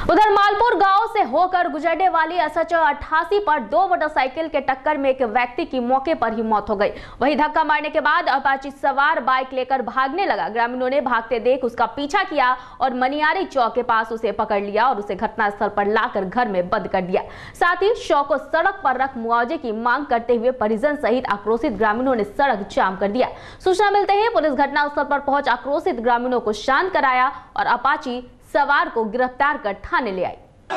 उधर मालपुर गांव से होकर गुजरने वाली SH 88 पर दो मोटरसाइकिल के टक्कर में एक व्यक्ति की मौके पर ही मौत हो गई। वहीं धक्का मारने के बाद अपाची सवार बाइक लेकर भागने लगा। ग्रामीणों ने भागते देख उसका पीछा किया और मनियारी चौक के पास उसे पकड़ लिया और उसे घटनास्थल पर लाकर घर में बंद कर दिया। साथ ही शव को सड़क पर रख मुआवजे की मांग करते हुए परिजन सहित आक्रोशित ग्रामीणों ने सड़क जाम कर दिया। सूचना मिलते ही पुलिस घटनास्थल पर पहुंच आक्रोशित ग्रामीणों को शांत कराया और अपाची सवार को गिरफ्तार कर थाने ले आई।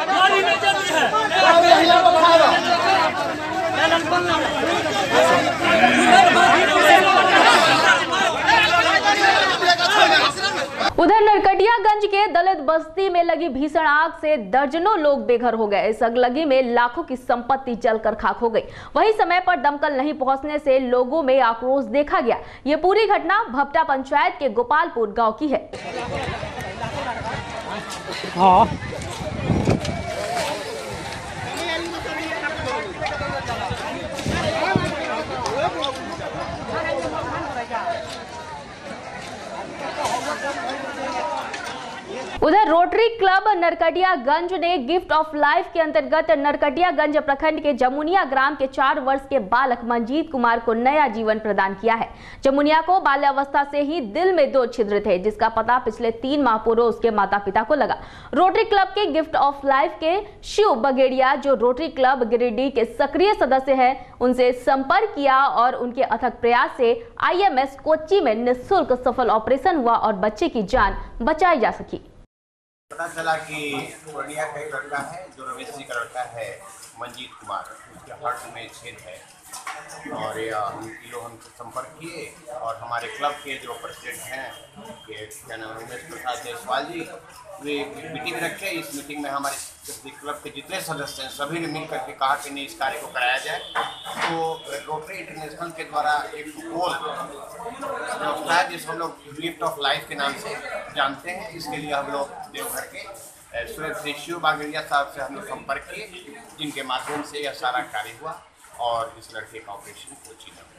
उधर नरकटियागंज के दलित बस्ती में लगी भीषण आग से दर्जनों लोग बेघर हो गए। इस अगलगी में लाखों की संपत्ति जलकर खाक हो गई। वहीं समय पर दमकल नहीं पहुंचने से लोगों में आक्रोश देखा गया। ये पूरी घटना भपटा पंचायत के गोपालपुर गांव की है। हाँ उधर रोटरी क्लब नरकटियागंज ने गिफ्ट ऑफ लाइफ के अंतर्गत नरकटियागंज प्रखंड के जमुनिया ग्राम के 4 वर्ष के बालक मंजीत कुमार को नया जीवन प्रदान किया है। जमुनिया को बाल्यावस्था से ही दिल में 2 छिद्र थे, जिसका पता पिछले 3 माह पूर्व उसके माता पिता को लगा। रोटरी क्लब के गिफ्ट ऑफ लाइफ के शिव बगेड़िया, जो रोटरी क्लब गिरिडीह के सक्रिय सदस्य हैं, उनसे संपर्क किया और उनके अथक प्रयास से IMS कोच्चि में निःशुल्क सफल ऑपरेशन हुआ और बच्चे की जान बचाई जा सकी। पता चला कि पूर्णिया का एक लड़का है जो रमेश जी का लड़का है मंजीत कुमार, उसके हार्ट में छेद है और हमसे संपर्क किए और हमारे क्लब के जो प्रेसिडेंट हैं क्या नाम रमेश प्रसाद जायसवाल जी, वे एक मीटिंग रखे। इस मीटिंग में हमारे क्लब के जितने सदस्य हैं सभी ने मिल करके कहा कि नहीं, इस कार्य को कराया जाए। तो रोटरी इंटरनेशनल के द्वारा एक पोल होता है जिसे हम लोग गिफ्ट ऑफ लाइफ के नाम से जानते हैं। इसके लिए हम लोग देवघर के श्री शिव बागड़िया साहब से हम लोग संपर्क किए, जिनके माध्यम से यह सारा कार्य हुआ और इस लड़के का ऑपरेशन कोच्चि में हुआ।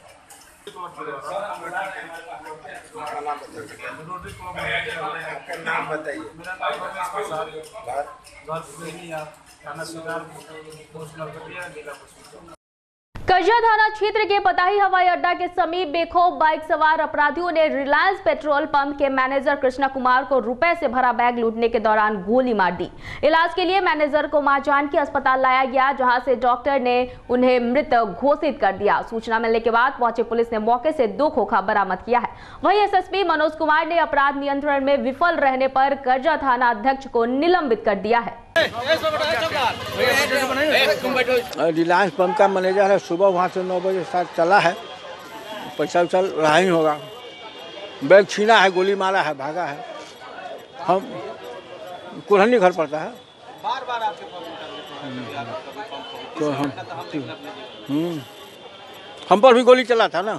नाम बताइए। मेरा नाम रमेश प्रसाद, घर थाना सरकार पोस्ट नरकटिया जिला पश्चिम। करजा थाना क्षेत्र के पताही हवाई अड्डा के समीप बेखौफ बाइक सवार अपराधियों ने रिलायंस पेट्रोल पंप के मैनेजर कृष्णा कुमार को रुपए से भरा बैग लूटने के दौरान गोली मार दी। इलाज के लिए मैनेजर को मां जानकी अस्पताल लाया गया, जहां से डॉक्टर ने उन्हें मृत घोषित कर दिया। सूचना मिलने के बाद पहुंचे पुलिस ने मौके से 2 खोखा बरामद किया है। वहीं SSP मनोज कुमार ने अपराध नियंत्रण में विफल रहने पर करजा थाना अध्यक्ष को निलंबित कर दिया है। रिलायंस पंप का मैनेजर है, सुबह वहाँ से 9 बजे साथ चला है, पैसा चल रहा ही होगा, बैग छीना है, गोली मारा है, भागा है। हम कुल्हनी घर पड़ता है, बार-बार आपसे तो हम पर भी गोली चला था ना।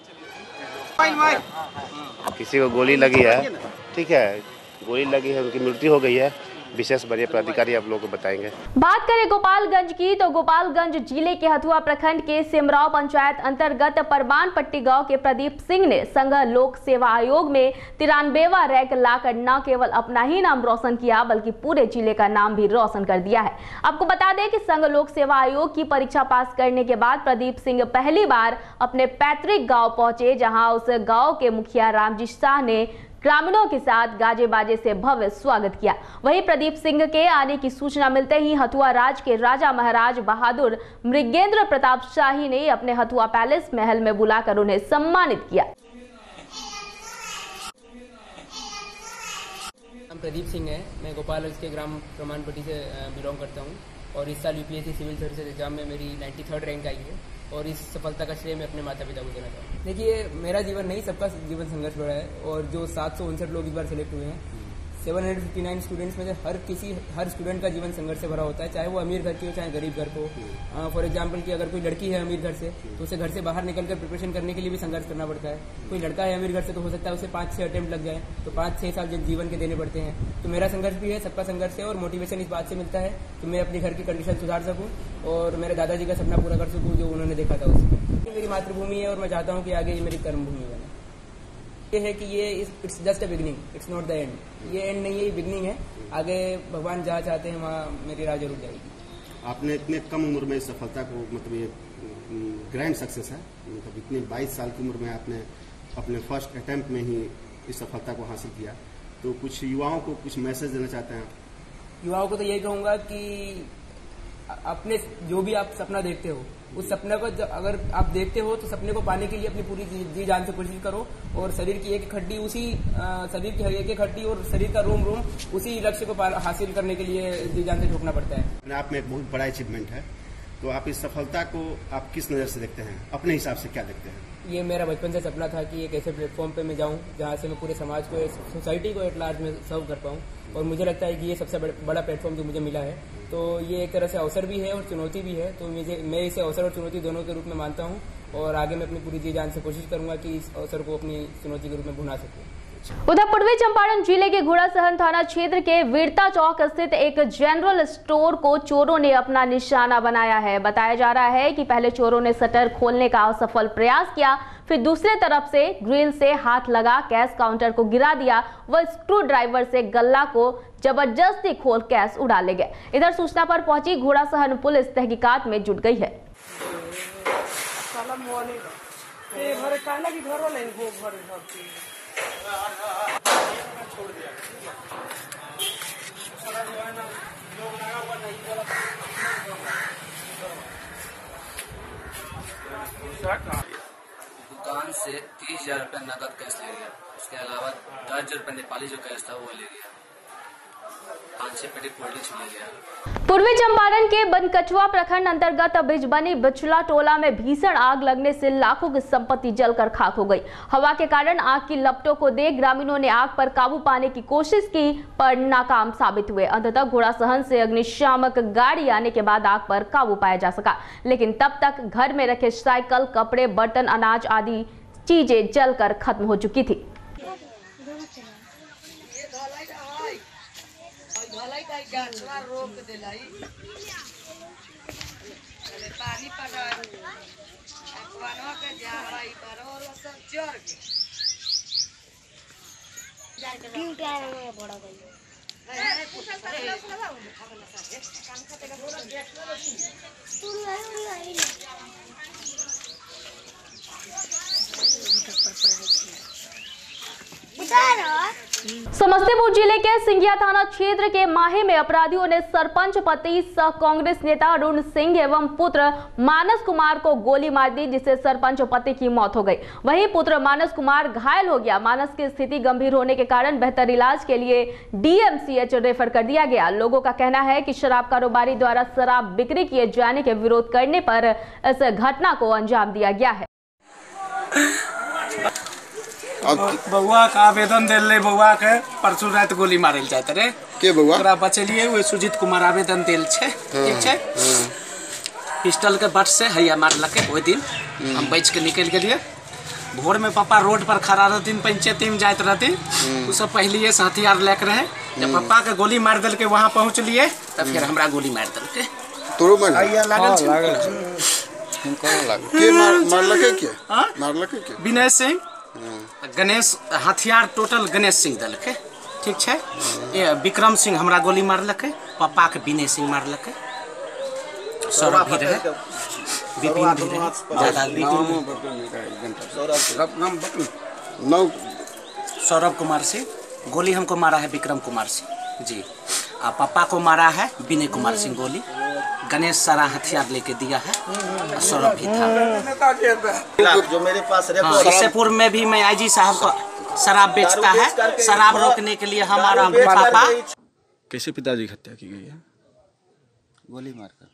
किसी को गोली लगी है, ठीक है, गोली लगी है, उनकी मृत्यु हो गई है। विशेष वरीय प्राधिकारी आप लोगों को बताएंगे। बात करें गोपालगंज की, तो गोपालगंज जिले के हथुआ प्रखंड के सिमराव पंचायत अंतर्गत परबान पट्टी गांव के प्रदीप सिंह ने संघ लोक सेवा आयोग में 93वां रैंक लाकर न केवल अपना ही नाम रोशन किया, बल्कि पूरे जिले का नाम भी रोशन कर दिया है। आपको बता दें कि संघ लोक सेवा आयोग की परीक्षा पास करने के बाद प्रदीप सिंह पहली बार अपने पैतृक गाँव पहुंचे, जहाँ उस गाँव के मुखिया रामजी शाह ने ग्रामीणों के साथ गाजे बाजे से भव्य स्वागत किया। वहीं प्रदीप सिंह के आने की सूचना मिलते ही हथुआ राज के राजा महाराज बहादुर मृगेंद्र प्रताप शाही ने अपने हथुआ पैलेस महल में बुलाकर उन्हें सम्मानित किया। नाम प्रदीप सिंह है, मैं गोपालगंज के ग्राम प्रमाणपट्टी से बिलोंग करता हूँ और इस साल UPSC सिविल सर्विसेज एग्जाम में मेरी 93rd रैंक आई है और इस सफलता का श्रेय मैं अपने माता पिता को देना चाहता हूँ। देखिए, मेरा जीवन नहीं, सबका जीवन संघर्ष बढ़ा है और जो 759 लोग इस बार सेलेक्ट हुए हैं, 759 स्टूडेंट्स में से हर स्टूडेंट का जीवन संघर्ष से भरा होता है, चाहे वो अमीर घर की हो चाहे गरीब घर को। फॉर एग्जांपल कि अगर कोई लड़की है अमीर घर से, तो उसे घर से बाहर निकलकर प्रिपरेशन करने के लिए भी संघर्ष करना पड़ता है। कोई लड़का है अमीर घर से, तो हो सकता है उसे 5-6 अटेम्प्ट लग जाए, तो 5-6 साल जीवन के देने पड़ते हैं। तो मेरा संघर्ष भी है, सबका संघर्ष है और मोटिवेशन इस बात से मिलता है कि मैं अपने घर की कंडीशन सुधार सकूँ और मेरे दादाजी का सपना पूरा कर सकूँ जो उन्होंने देखा था उसमें। मेरी मातृभूमि है और मैं चाहता हूँ कि आगे ये मेरी कर्मभूमि बने। ये है कि ये it's just a beginning, it's not the end. ये एंड नहीं है, ये बिगनिंग है। आगे भगवान जहाँ चाहते हैं वहाँ मेरी राह जरूर जाएगी। आपने इतने कम उम्र में इस सफलता को, मतलब ये ग्रैंड सक्सेस है, मतलब इतने 22 साल की उम्र में आपने अपने फर्स्ट अटेम्प्ट में ही इस सफलता को हासिल किया, तो कुछ युवाओं को कुछ मैसेज देना चाहते हैं? युवाओं को तो यही कहूंगा कि अपने जो भी आप सपना देखते हो, उस सपने को अगर आप देखते हो तो सपने को पाने के लिए अपनी पूरी जी जान से कोशिश करो। और शरीर की एक हड्डी शरीर की एक एक हड्डी और शरीर का रोम रोम उसी लक्ष्य को हासिल करने के लिए जी जान से ठोकना पड़ता है। आप में एक बहुत बड़ा अचीवमेंट है, तो आप इस सफलता को आप किस नज़र से देखते हैं? अपने हिसाब से क्या देखते हैं? ये मेरा बचपन से सपना था कि एक ऐसे प्लेटफॉर्म पे मैं जाऊं जहां से मैं पूरे समाज को, सोसाइटी को एट लार्ज में सर्व कर पाऊं। और मुझे लगता है कि ये सबसे बड़ा प्लेटफॉर्म जो मुझे मिला है, तो ये एक तरह से अवसर भी है और चुनौती भी है। तो मैं इसे अवसर और चुनौती दोनों के रूप में मानता हूं और आगे मैं अपनी पूरी जी जान से कोशिश करूंगा कि इस अवसर को अपनी चुनौती के रूप में भुना सकूं। उधर पूर्वी चंपारण जिले के घोड़ासहन थाना क्षेत्र के वीरता चौक स्थित एक जनरल स्टोर को चोरों ने अपना निशाना बनाया है। बताया जा रहा है कि पहले चोरों ने शटर खोलने का असफल प्रयास किया, फिर दूसरे तरफ से ग्रिल से हाथ लगा कैश काउंटर को गिरा दिया व स्क्रू ड्राइवर से गल्ला को जबरदस्ती खोल कैश उड़ा ले गए। इधर सूचना पर पहुंची घोड़ासहन पुलिस तहकीकात में जुट गई है। दुकान से 30,000 रुपये नकद कैश ले लिया। उसके अलावा 10,000 रुपये नेपाली जो कैश था वो ले लिया। 5-6 पेटी कोल्ड ड्रिंक्स ले गया। पूर्वी चंपारण के बनकचुआ प्रखंड अंतर्गत बिजबनी बिचला टोला में भीषण आग लगने से लाखों की संपत्ति जलकर खाक हो गई। हवा के कारण आग की लपटों को देख ग्रामीणों ने आग पर काबू पाने की कोशिश की पर नाकाम साबित हुए। अंततः घोड़ासहन से अग्निशामक गाड़ी आने के बाद आग पर काबू पाया जा सका, लेकिन तब तक घर में रखे साइकिल, कपड़े, बर्तन, अनाज आदि चीजें जलकर खत्म हो चुकी थी। समस्तीपुर जिले के सिंघिया थाना क्षेत्र के माहे में अपराधियों ने सरपंच पति सह कांग्रेस नेता अरुण सिंह एवं पुत्र मानस कुमार को गोली मार दी, जिससे सरपंच पति की मौत हो गई। वहीं पुत्र मानस कुमार घायल हो गया। मानस की स्थिति गंभीर होने के कारण बेहतर इलाज के लिए DMCH रेफर कर दिया गया। लोगों का कहना है कि शराब कारोबारी द्वारा शराब बिक्री किए जाने के विरोध करने पर इस घटना को अंजाम दिया गया है। बउआ का आवेदन दिल बउआ के परसों रात गोली मारल जाते रे के बउआ ओकरा बचलिए वो सुजीत कुमार आवेदन दिल छे। ठीक छे, पिस्टल के बट से हैया मारलके। ओइ दिन हम बच के निकल गेलिए। भोर में पापा रोड पर खड़ा रहथिन, पंचायती में जात रहथिन। उससे पहले से हथियार लेके रहे। जब पापा के गोली मार दिल के वहां पहुंचलिए तब फिर हमरा गोली मार दिल के। तोरो मार हैया लागल छे। हमको लागल के मारलके के मारलके के विनय सिंह गणेश हथियार टोटल गणेश सिंह दल के। ठीक छे, ये विक्रम सिंह हमरा गोली मारलके, पापा के विनय सिंह मारलके। सौरभ भी रहे, विपिन भी रहे, ज्यादा सौरभ कुमार सिंह। गोली हमको मारा है विक्रम कुमार सिंह जी। पापा को मारा है विनय कुमार सिंह गोली। गणेश सारा हथियार लेके दिया है। सौरभ भी था। जो मेरे पास ईसेपुर में भी मैं आईजी साहब को शराब बेचता है। शराब रोकने के लिए हमारा पापा। कैसे पिताजी की हत्या की गई है? गोली मारकर।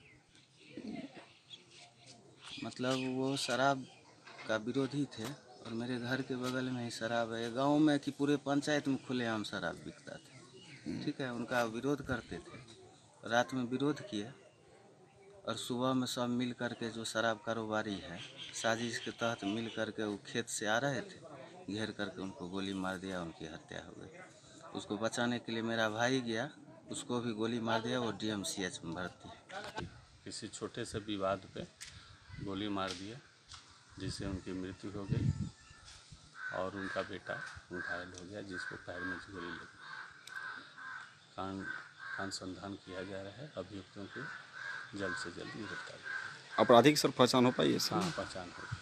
मतलब वो शराब का विरोधी थे और मेरे घर के बगल में ही शराब है। गांव में कि पूरे पंचायत में खुलेआम शराब बिकता था। ठीक है, उनका विरोध करते थे। रात में विरोध किए और सुबह में सब मिल करके जो शराब कारोबारी है साजिश के तहत मिल करके वो खेत से आ रहे थे, घेर करके उनको गोली मार दिया। उनकी हत्या हो गई। उसको बचाने के लिए मेरा भाई गया, उसको भी गोली मार दिया। वो DMCH में भर्ती है। किसी छोटे से विवाद पे गोली मार दिया जिससे उनकी मृत्यु हो गई। और उनका बेटा घायल हो गया जिसको पैर में गोली लगी। अनुसंधान किया जा रहा है, अभियुक्तों को जल्द से जल्द गिरफ्तार। आपराधिक सर पहचान हो पाई है? हाँ, पहचान हो।